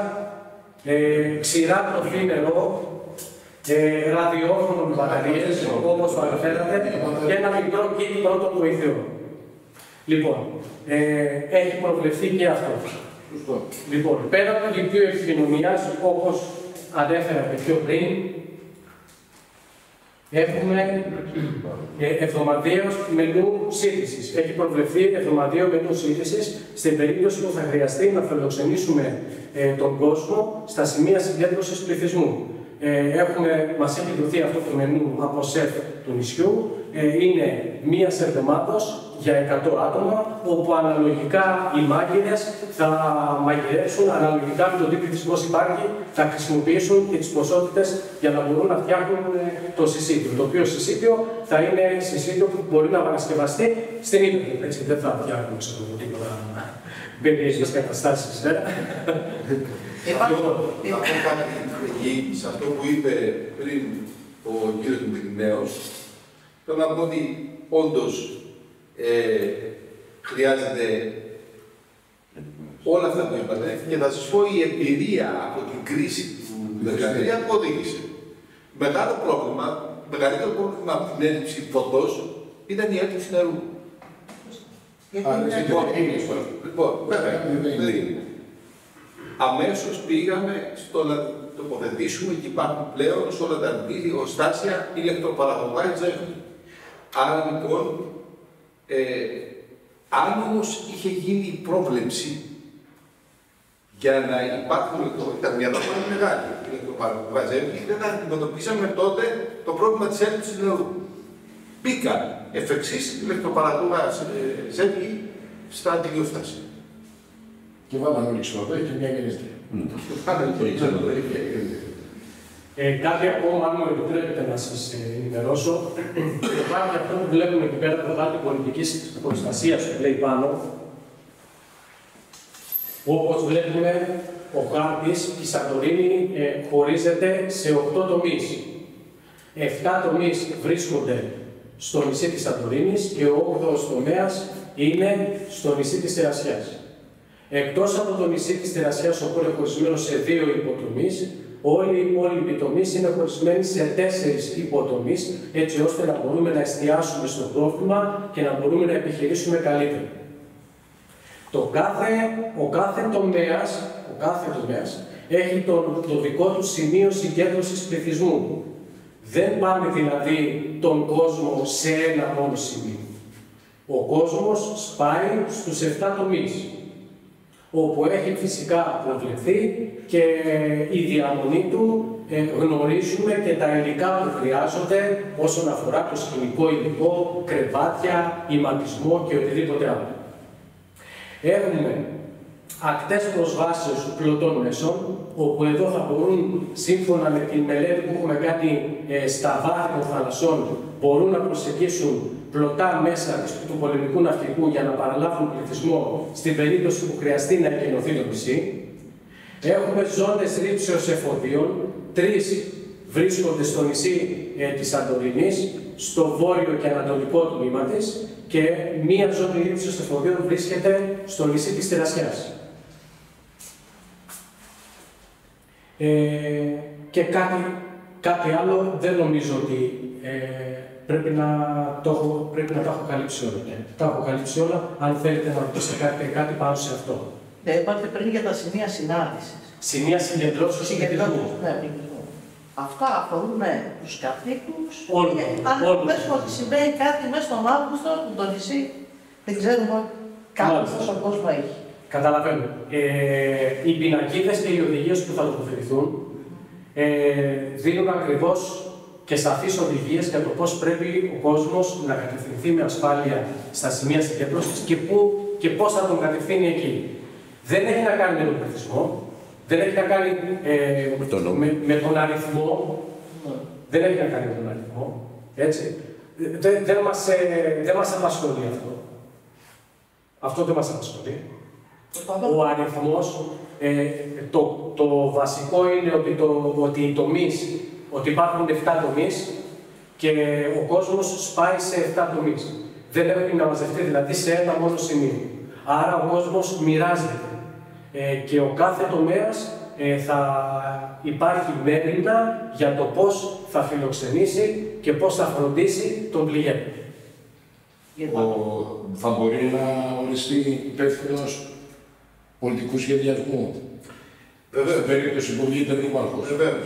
ξηρά τροφή νερό, ραδιόφωνο με μπαταρίες, όπως το αναφέρατε, και ένα μικρό kit πρώτων βοηθειών. Λοιπόν, έχει προβλεφθεί και αυτό. Λοιπόν, πέρα από το δικτύο επικοινωνίας, όπως ανέφερα και πιο πριν, έχουμε εβδομαδιαίως μενού σύντησης. Έχει προβλεφθεί εβδομαδιαίο μενού σύντησης στην περίπτωση που θα χρειαστεί να φιλοξενήσουμε τον κόσμο στα σημεία συγκέντρωσης πληθυσμού. Μας έχει δοθεί αυτό το μενού από σεφ του νησιού. Είναι μία εβδομάδος για 100 άτομα, όπου αναλογικά οι μάγειρες θα μαγειρέψουν, αναλογικά με τον τι πληθυσμός υπάρχει, θα χρησιμοποιήσουν και τις ποσότητες για να μπορούν να φτιάχνουν το συσίτιο. Το οποίο συσίτιο θα είναι συσίτιο που μπορεί να παρασκευαστεί στην ύπεθρο. Έτσι, δεν θα φτιάχνουν τίποτα περιέργειες καταστάσεις. Έχω κάνει την σε αυτό που είπε πριν ο κ. Μητρινέος. Θέλω να πω ότι όντως χρειάζεται όλα αυτά που είπατε και θα σας πω η εμπειρία από την κρίση του 2013 που οδήγησε. Μεγαλύτερο πρόβλημα από την έλλειψη φωτός ήταν η έλλειψη νερού. Λοιπόν, βέβαια, αμέσως πήγαμε στο να τοποθετήσουμε και υπάρχουν πλέον σε όλα τα εργοστάσια ηλεκτροπαραγωγά. Άρα λοιπόν, αν όμως είχε γίνει η πρόβλεψη για να υπάρχουν ηλεκτροπαραγωγικά, μια δόση είναι μεγάλη ηλεκτροπαραγωγικά ζεύγη, δεν αντιμετωπίσαμε τότε το πρόβλημα της έλλειψης νερού. Μπήκαν εφ' εξής ηλεκτροπαραγωγικά ζεύγη στα αντιλιοστάση. Και βάλαμε όλοι ξενοδοχεία και μια γεννήτρια. Κάτι ακόμα, αν μου επιτρέπετε να σας ενημερώσω, υπάρχει αυτό που βλέπουμε εκεί πέρα, το δάκτυο πολιτικής προστασίας που λέει πάνω. Όπως βλέπουμε, ο χάρτης, η Σαντορίνη χωρίζεται σε 8 τομείς. 7 τομείς βρίσκονται στο νησί της Σαντορίνης και ο 8ος τομέας είναι στο νησί της Τερασιάς. Εκτός από το νησί της Τερασιάς, όπου είναι χωρισμένο σε 2 υποτομείς, όλοι οι υπόλοιποι τομείς είναι χωρισμένοι σε 4 υποτομείς, έτσι ώστε να μπορούμε να εστιάσουμε στο πρόβλημα και να μπορούμε να επιχειρήσουμε καλύτερα. Ο κάθε τομέας έχει το δικό του σημείο συγκέντρωσης πληθυσμού. Δεν πάμε δηλαδή τον κόσμο σε ένα μόνο σημείο. Ο κόσμος σπάει στους 7 τομείς, όπου έχει φυσικά προβλεφθεί και η διαμονή του γνωρίζουμε και τα υλικά που χρειάζονται όσον αφορά το σκηνικό υλικό, κρεβάτια, ηματισμό και οτιδήποτε άλλο. Έχουμε ακτές προσβάσεως πλωτών μέσων, όπου εδώ θα μπορούν, σύμφωνα με την μελέτη που έχουμε κάνει στα βάθη των θαλασσών, μπορούν να προσεγγίσουν πλωτά μέσα του πολεμικού ναυτικού για να παραλάβουν πληθυσμό στην περίπτωση που χρειαστεί να εκενωθεί το νησί. Έχουμε ζώνες ρήψεως εφοδίων, 3 βρίσκονται στο νησί της Σαντορίνης, στο βόρειο και ανατολικό τμήμα της, και μία ζώνη ρήψεως εφοδίων βρίσκεται στο νησί της Τερασιάς. Και κάτι άλλο δεν νομίζω ότι πρέπει να τα έχω καλύψει όλα. Τα έχω καλύψει όλα. Αν θέλετε να ρωτήσετε κάτι πάνω σε αυτό. Είπατε πριν για τα σημεία συνάντησης. Σημεία συγκεντρώσεως του πληθυσμού. Ναι, πληθυσμού. Αυτά αφορούν τους κατοίκους. Αν πούμε ότι συμβαίνει κάτι μέσα στον Αύγουστο, που το νησί δεν ξέρουμε πόσο κόσμο έχει. Καταλαβαίνω. Οι πινακίδες και οι οδηγίες που θα τοποθετηθούν δίνουν ακριβώς και σαφείς οδηγίες για το πώς πρέπει ο κόσμος να κατευθυνθεί με ασφάλεια στα σημεία συγκέντρωσης και πώς θα τον κατευθύνει εκεί. Δεν έχει να κάνει με τον πληθυσμό, δεν έχει να κάνει με τον αριθμό. Δεν έχει να κάνει με τον αριθμό. Έτσι. Δεν μας απασχολεί αυτό. Αυτό δεν μας απασχολεί. Ο αριθμός, το βασικό είναι ότι οι τομείς, ότι υπάρχουν 7 τομείς και ο κόσμος σπάει σε 7 τομείς. Δεν πρέπει να μαζευτεί δηλαδή σε ένα μόνο σημείο. Άρα ο κόσμος μοιράζεται και ο κάθε τομέας θα υπάρχει μέρημνα για το πώς θα φιλοξενήσει και πώς θα φροντίσει τον πληγέντη. Θα μπορεί να οριστεί υπεύθυνος πολιτικού σχεδιασμού. Στην περίπτωση που βγείτε δήμαρχος.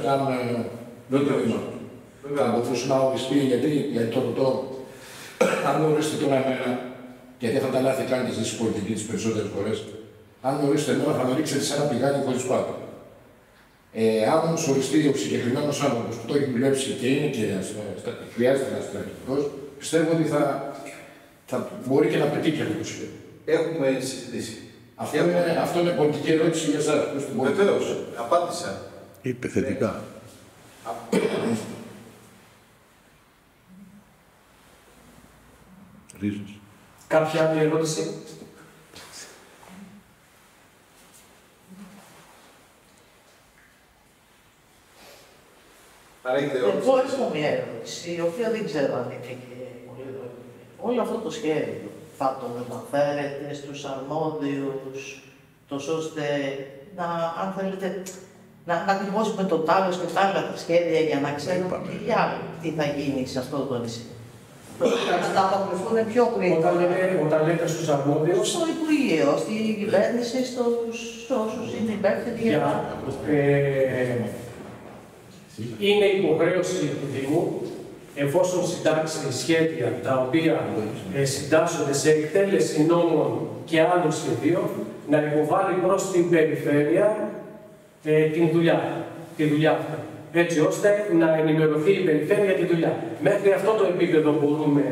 Θα μπορούσε να οριστεί, γιατί το ρωτώ, αν ορίσετε τώρα εμένα, γιατί αυτά τα λάθη κάνετε στη πολιτική τις περισσότερες φορές, αν ορίσετε εμένα θα με ρίξετε σε ένα πηγάδι χωρίς πάτο. Αν όμως οριστεί ο συγκεκριμένος άνθρωπος που το έχει δουλέψει και είναι και χρειάζεται να στρατηγικός, πιστεύω ότι θα μπορεί και να πετύχει αυτό το σχέδιο. Έχουμε συζητήσει. Αυτό είναι πολιτική ερώτηση για εσάς. Βεβαίως, απάντησα. Είπε θετικά. Ρίζος. Κάποια άλλη ερώτηση? Εγώ έχω μια ερώτηση, η οποία δεν ξέρω αν είναι και πολύ δρόμη. Όλο αυτό το σχέδιο θα το μεταφέρετε στους αρμόδιους, τόσο ώστε να, αν θέλετε, να ακριβώσουμε το τάλος και τα άλλα τα σχέδια για να ξέρουμε τι θα γίνει σε αυτό το νησί. Να τα αποκριθούν πιο γρήγορα. Όταν λέτε στους αρμόδιους. Στο Υπουργείο, στην κυβέρνηση, στους όσους είναι υπεύθυνοι για είναι υποχρέωση του Δήμου εφόσον συντάξει σχέδια τα οποία συντάσσονται σε εκτέλεση νόμων και άλλων σχεδίων, να υποβάλει προς την περιφέρεια τη δουλειά αυτή. Έτσι ώστε να ενημερωθεί η περιφέρεια για τη δουλειά. Μέχρι αυτό το επίπεδο μπορούμε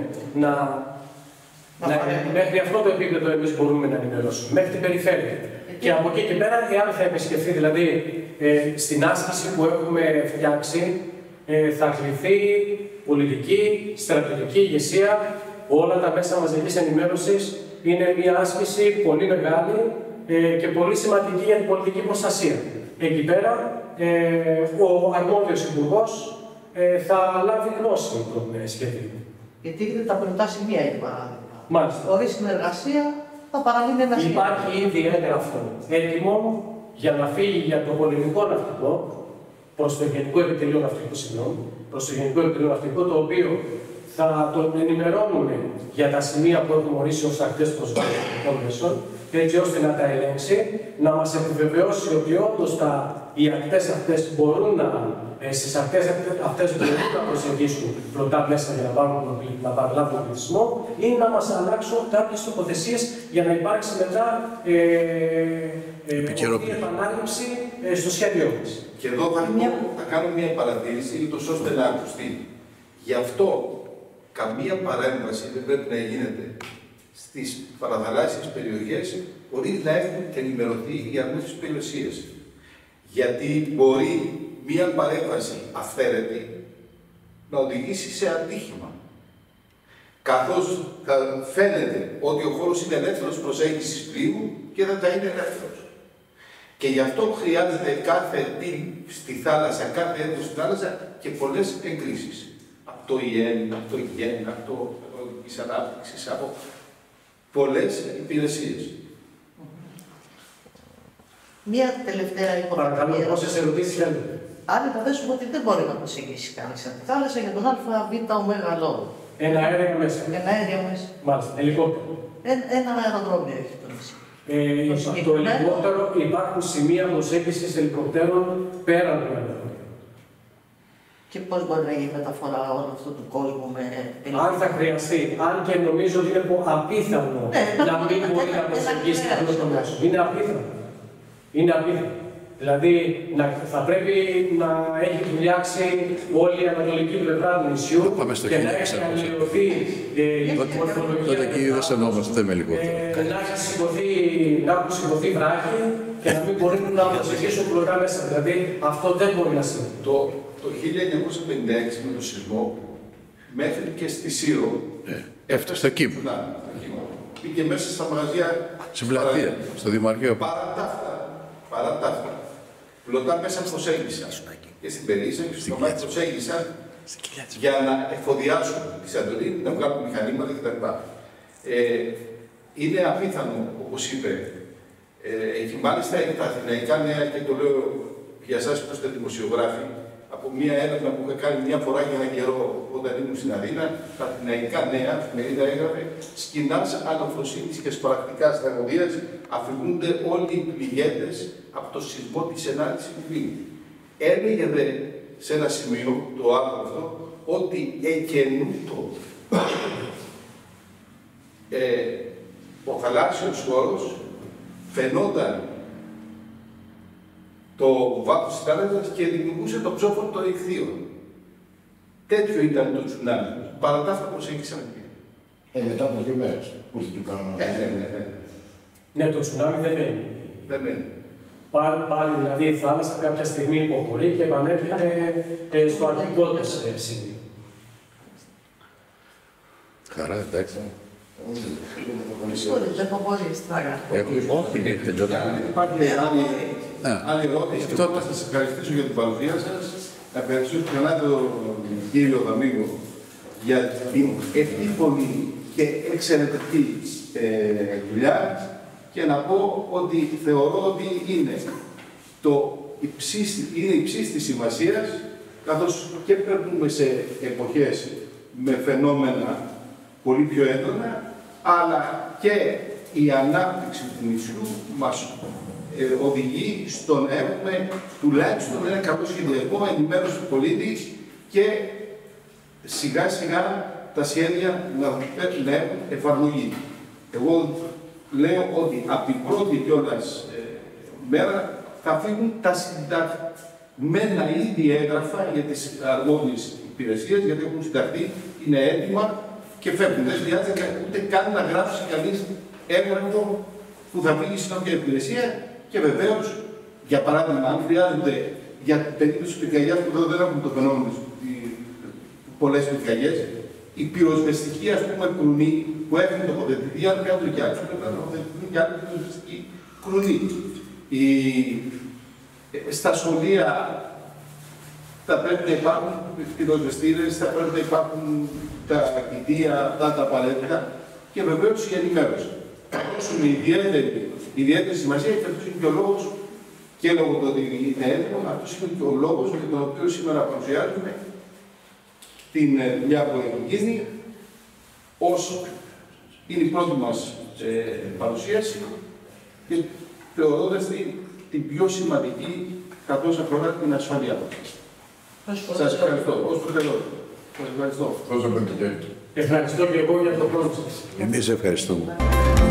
μέχρι αυτό το επίπεδο εμείς μπορούμε να ενημερώσουμε, μέχρι την περιφέρεια. Και από εκεί και πέρα, εάν θα επισκεφθεί, δηλαδή στην άσκηση που έχουμε φτιάξει, θα κληθεί πολιτική, στρατιωτική ηγεσία, όλα τα μέσα μαζικής ενημέρωσης. Είναι μια άσκηση πολύ μεγάλη και πολύ σημαντική για την πολιτική προστασία. Εκεί πέρα, ο αρμόδιος υπουργός θα λάβει γνώση των σχεδίων. Γιατί έχετε τα πρώτα σημεία, για παράδειγμα. Μάλιστα. Χωρίς συνεργασία θα παραμείνει ένα σχέδιο. Υπάρχει ήδη έγγραφο έτοιμο για να φύγει για το πολεμικό ναυτικό προς το Γενικό Επιτελείο Ναυτικού, το οποίο θα τον ενημερώνουμε για τα σημεία που έχουμε ορίσει ως ακτές προσβάσεων μέσων, έτσι ώστε να τα ελέγξει, να μας επιβεβαιώσει ότι όντως οι ακτές αυτές μπορούν στις ακτές αυτές μπορούν να προσεγγίσουν πλωτά μέσα για να παραλάβουν τον πληθυσμό ή να μας αλλάξουν κάποιες τοποθεσίες για να υπάρξει μετά επανάληψη στο σχέδιό μας. Και εδώ θα κάνω μια παρατήρηση, ώστε να ακουστεί. Γι' αυτό καμία παρέμβαση δεν πρέπει να γίνεται στις παραθαλάσσιες περιοχές χωρίς να έχουν ενημερωθεί οι αρμόδιες υπηρεσίες. Γιατί μπορεί μία παρέμβαση αυθαίρετη να οδηγήσει σε ατύχημα. Καθώς θα φαίνεται ότι ο χώρος είναι ελεύθερος προσέγγισης πλοίου και δεν θα είναι ελεύθερος. Και γι' αυτό χρειάζεται κάθε τι στη θάλασσα, κάθε έντος στη θάλασσα και πολλές εγκρίσεις. Από το ΙΕΝ, από το ΙΓΕΝ, από το Ευρωπαϊκής Ανάπτυξης, από πολλές υπηρεσίες. Μία τελευταία υποδοχή. Παρακαλώ, πόσες ερωτήσεις θέλετε. Αν φαντάζομαι ότι δεν μπορεί να προσεγγίσει κανείς από τη θάλασσα για τον ΑΒ ωμέγα. Ένα αέρια μέσα. Ένα αέριο μέσα. Μάλιστα, ελικόπτερο. Ένα αεροδρόμιο έχει το νησί. Το ελικόπτερο, υπάρχουν σημεία προσέγγισης ελικοπτέρων πέραν του αεροδρόμιου. Και πώς μπορεί να γίνει μεταφορά όλου αυτού του κόσμου με ελικόπτερο. Αν θα χρειαστεί, αν και νομίζω ότι είναι απίθανο να μην μπορεί να προσεγγίσει αυτό το μέσο. Είναι απίθανο. Είναι απίθανο. Δηλαδή θα πρέπει να έχει δουλειάξει όλη η ανατολική πλευρά του νησιού και να έχει αλλοιωθεί η μορφολογία. Τότε εκεί δεν στενόμαστε, δεν με ελικόπτερο. Να έχουν σηκωθεί βράχοι και να μην μπορούν να προσεγγίσουν πλωτά μέσα. Δηλαδή αυτό δεν μπορεί να συμβεί. Το 1956 με τον σεισμό, μέχρι και στη Σύρο, έφτασε στο Κύπρο. Πήγε μέσα στα μαγαζιά. Στην πλατεία, στο Δημαρχείο. Παρά τα αυτά, πλωτά μέσα προσέγγισαν και στην Περίσσα και στο Μάτι προσέγγισαν για να εφοδιάσουν τη Σαντορίνη, να βγάλουν μηχανήματα κτλ. Είναι απίθανο, όπως είπε, και μάλιστα τα Αθηναϊκά Νέα, και το λέω για εσάς που είστε δημοσιογράφοι, από μια έρευνα που είχα κάνει μια φορά για έναν καιρό όταν ήμουν στην Αθήνα, τα Αθηναϊκά Νέα, εφημερίδα έγραφε, σκηνάς αναφροσύνης και σπαρακτικάς τραγωδίας αφηγούνται όλοι οι πληγέντες από το σεισμό της 9ης Ιουλίου. Έλεγε δε σε ένα σημείο, το άλλο αυτό, ότι εκενούτο ο θαλάσσιος χώρος φαινόταν το βάθος της θάλασσας και δημιουργούσε το ψόφο των ηχθείων. Τέτοιο ήταν το τσουνάμι. Παρά τα αυτά προσέγγισαν εκεί. Μετά από 2 μέρες που ήρθε του κανόνα. Ναι, το τσουνάμι δεν μένει. Δεν μένει. Πάλι δηλαδή η θάλασσα κάποια στιγμή υποχωρεί και επανέρχεται στο αρχικό της σημείο. Χαρά, εντάξει. Δεν έχω πολύ στράγα. Όχι, Υπάρχει άλλη ερώτηση και θα σας ευχαριστήσω για την παρουσία σας. Να ευχαριστήσω ξανά τον κύριο Δαμίγο για την επίπονη και εξαιρετική δουλειά και να πω ότι θεωρώ ότι είναι υψής της σημασίας, καθώς και περνούμε σε εποχές με φαινόμενα πολύ πιο έντονα, αλλά και η ανάπτυξη του νησιού μας οδηγεί στο να έχουμε τουλάχιστον ένα καλό σχεδιασμό, ενημέρωση του πολίτη και σιγά σιγά τα σχέδια να έχουν εφαρμογή. Εγώ λέω ότι από την πρώτη κιόλας μέρα θα φύγουν τα συνταγμένα ήδη έγγραφα για τις αρμόδιες υπηρεσίες, γιατί έχουν συνταχθεί, είναι έτοιμα και φεύγουν. Δεν χρειάζεται ούτε καν να γράψει κανείς έγγραφο που θα φύγει στην όποια υπηρεσία και βεβαίως, για παράδειγμα, αν χρειάζονται για την περίπτωση του πυρκαγιάς, που εδώ δεν έχουμε το φαινόμενο πολλές πυρκαγιές, η πυροσβεστική, ας πούμε, κρουνή που έχουν τοποθετηθεί, αν κάνουν και άλλους, πρέπει να τοποθετηθούν και άλλη πυροσβεστική κρουνή. Στα σχολεία θα πρέπει να υπάρχουν πυροσβεστήρες, θα πρέπει να υπάρχουν τα κοιτία, αυτά τα απαραίτητα και βεβαίως η ενημέρωση. Θα δώσουμε ιδιαίτερη σημασία και αυτός είναι και ο λόγος, και λόγω του ότι είναι έτοιμο, αυτός είναι και ο λόγος για τον οποίο σήμερα παρουσιάζουμε την δουλειά που έχει γίνει, όσο είναι η πρώτη μας παρουσίαση και θεωρώντας την πιο σημαντική καθώς αφορά την ασφαλεία μας. Σας ευχαριστώ. Ως Προεδρεύοντα. Σας ευχαριστώ. Ευχαριστώ. Ευχαριστώ και εγώ για το χρόνο σας. Εμείς ευχαριστούμε.